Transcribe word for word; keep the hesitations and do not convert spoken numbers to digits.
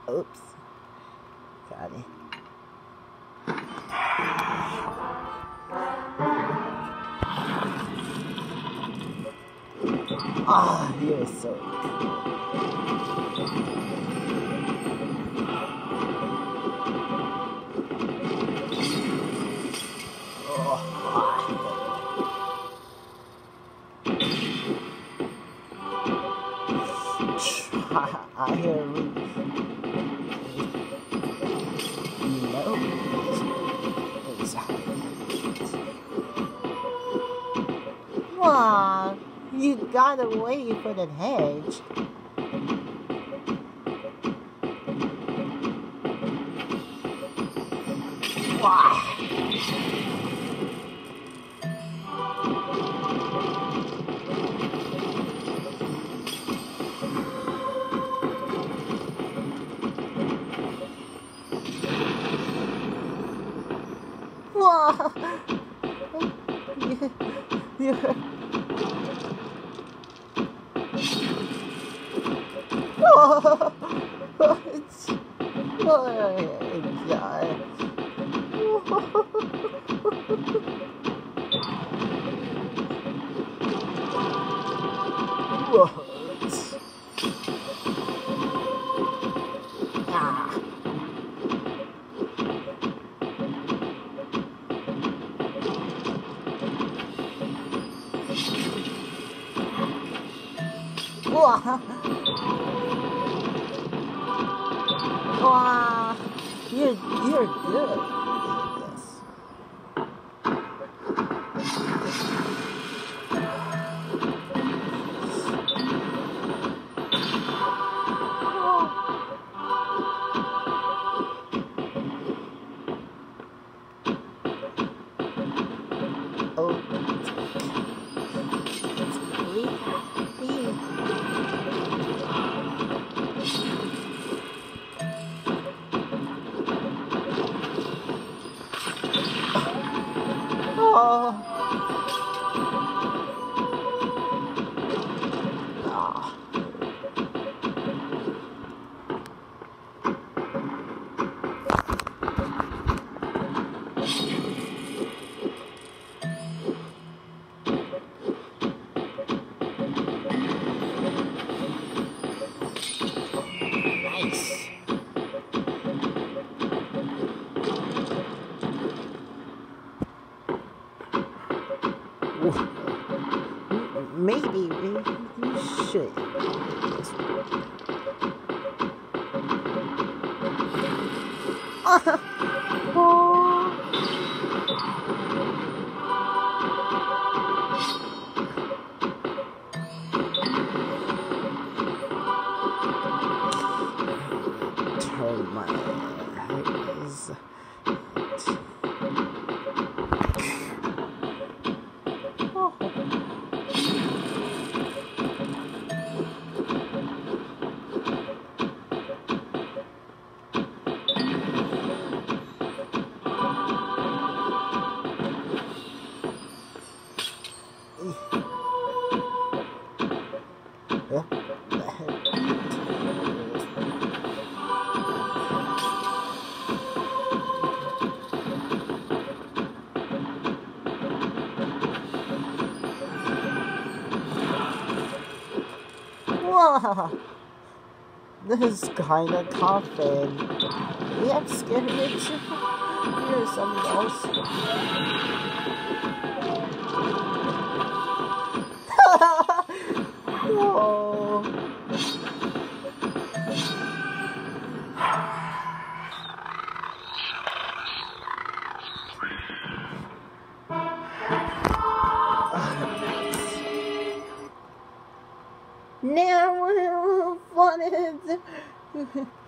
Oops. Got it. Ah, oh, you're so cool. I hear no. Aw, you gotta wait for the hedge. Why? Whoa! You, you're... Oh! It's... Oh, God. What? Ah. Wow. Wow. You're, you're good. Yes. Oh. Oh. Ah. Nice. Maybe we, we should. Oh. Turn my eyes. Yeah. Wow, this is kind of coughing. You have scared me too. Here's something else. Whoa. Now, what is